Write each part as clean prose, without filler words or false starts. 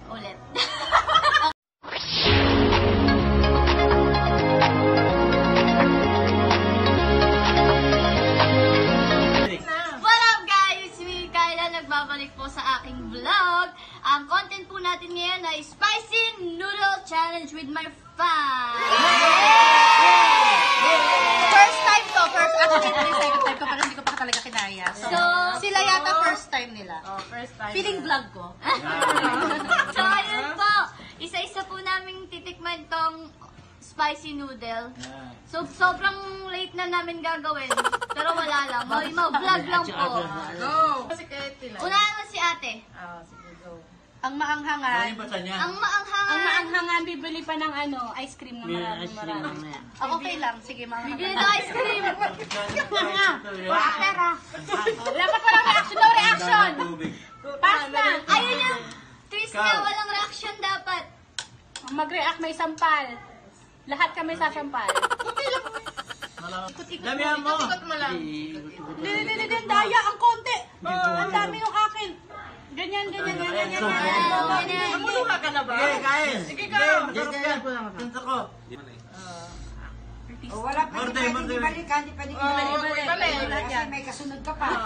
Ulit. What up guys? It's me, Kyla, nagbabalik po sa aking vlog. Ang content po natin ngayon ay Spicy Noodle Challenge with my fam. First time to. Actually, second time ko, pero hindi ko pa talaga kinaya. So, sila yata first time nila. Oh, first time. Feeling vlog ko. So, ayun po. Isa-isa po namin titikman tong spicy noodle. So, sobrang late na namin gagawin. Pero wala lang. Vlog lang po. Go! Si Katie lang. Unahan mo si ate. Sige, go. Ang maanghangan. Ang maanghangan. Bibili pa ng ice cream na marami. Okay lang. Sige, Bibili maanghangan. ng ice cream. Pera. Dapat walang reaction. No reaction. Pasta. Ayun yung twist niya. Walang reaction dapat. Mag-react, may sampal. Lahat kami sasampal. Damihan mo. Ikot mo lang. Hindi, daya. Ang konti. Ang dami yung akin. Ganyan. Namuluha ka na ba? Sige, kain. Sige, go. Tinto ko. Wala pa rin pwedeng ibalik, hindi pwedeng ibalik. Kasi may kasunod ka pa.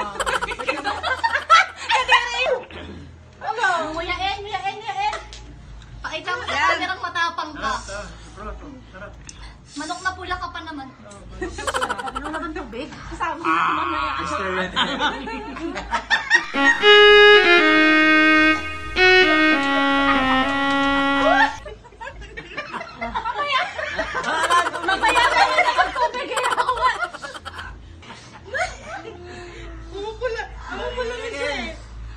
Nguyain. Pakita mo sa kamerang matapang ka. Manok na pula ka pa naman. Ano naman tubig? Kasama ko mamaya. Mamaya ka na naman tubig. Umupula na siya eh.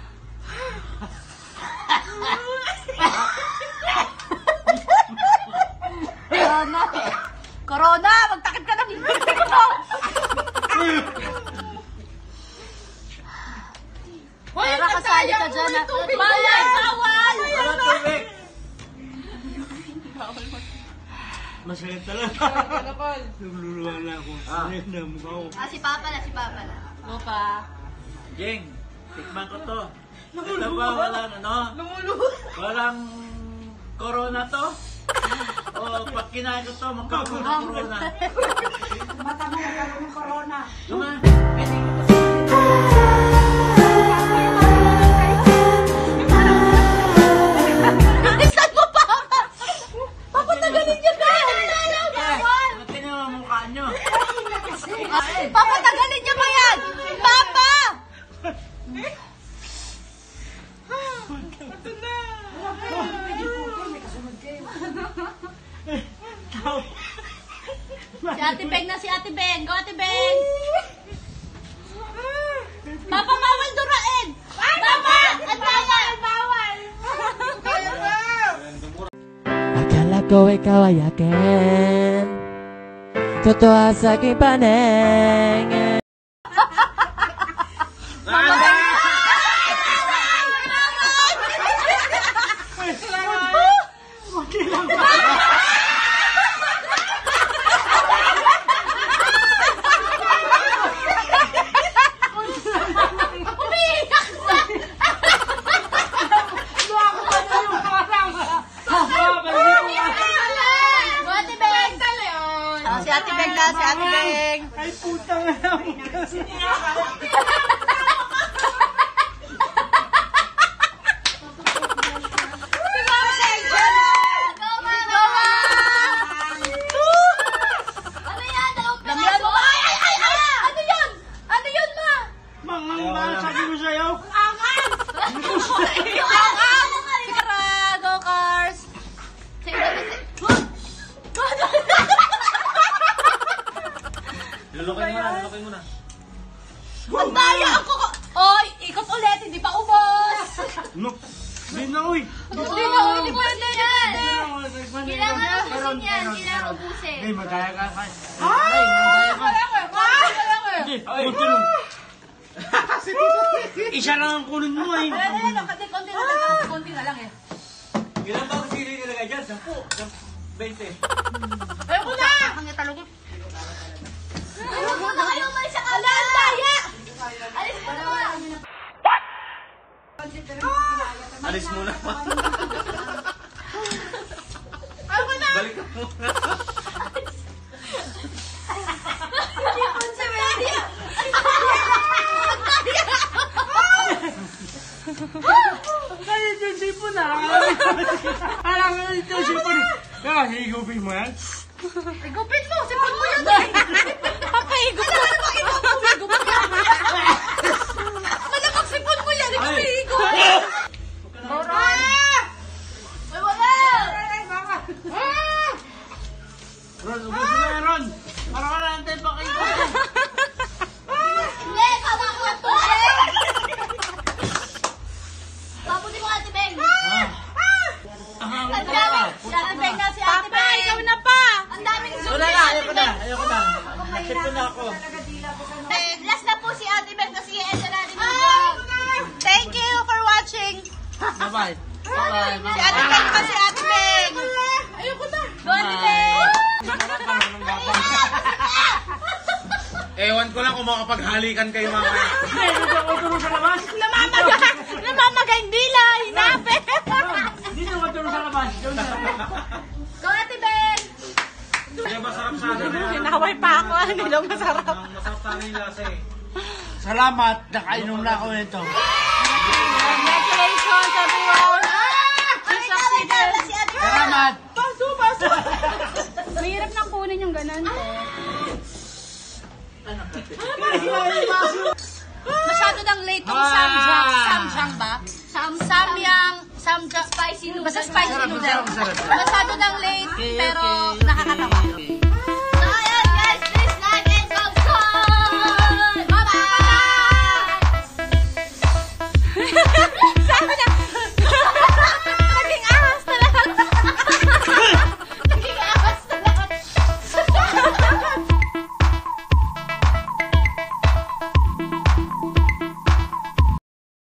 Corona! Magtakip ka ng bibig mo! Para kasali ka dyan na. Bawal! Masakit talaga. Nagluluwa na ako. Sakit na mukha ko. Si Papa na. Go pa. Jeng, tikman ko to. Ito ba walang walang corona to? O pag kinain ko to, magkakaroon ng corona. Mata mo magkaroon ng corona. Tuma, Bilisan mo, Papa! Papatagalin niyo ba? Mati na ang mukha nyo. Papatagalin niyo ba yan? Papa! Si Ate Beng. Go, Ate Beng! Papa, bawal durain! Papa! At bawal! Akala ko ikaw ay akin, totoo sa aking paningin. Si Ate Beng na, si Ate Beng. Ay putang na kasi. Lulukin mo na. Ang daya ako! Oy, ikot ulit, hindi pa ubos! No, hindi na uy. Hindi pwede yan. Kailangan ubusin yan. Kailangan ubusin. Hindi, magkaya ka. Ay! Hindi, kunti mo. Isa lang ang kunin mo eh. Konti na lang eh. Ilan ba ang sili nilagay dyan? 10? 20? Ayoko na! Ang talugod. Ayaw mo na kayo umalis sa kama. Ang daya! Alis mo na. Alis muna pa. Kaya ito yung sipon na. Parang ito yung sipon. Kaya, higupin mo yan. Igupin mo! Sipon mo yun! Papaigupin mo! Malamang sipon mo yan! Igupin! Ay, wala! Ron, ubus mo na Ron. Para ka natin pakikot. Hindi, tama ko ang tubig! Papunin mo Ate Beng! Ang daming, si Ate Beng na si Ate Papa, Beng! ikaw na pa! Ang daming zoom Wala ni na, Ate ayoko na. Beng! Ayoko na. Nasipon na ako. Last na po si Ate Beng kasi i-end na natin ang vlog. Thank you for watching! Bye-bye. Si Ate Beng pa si Ate Beng! Ayoko na! Go Ate Beng! Ewan ko lang kung makapaghalikan kayo mamaya. Hindi, dito ako tulong sa labas. Namamaga hindi lang! Hinapin! Dito ako tulong sa labas. Doon sa Go Ate Beng! Kaya masarap sa akin na. Hinaway pa ako, hindi lang masarap. Masarap sa akin yung lasa eh. Salamat, nakainom na ako nito. Congratulations everyone! Ay, succeeded! Si Ate Beng! Salamat. Mahirap nang kunin yung ganun. Masyado nang late tong Samjang ba? Samyang, Spicy noodles. basta spicy noodle. Masyado nang late, pero nakakatawa.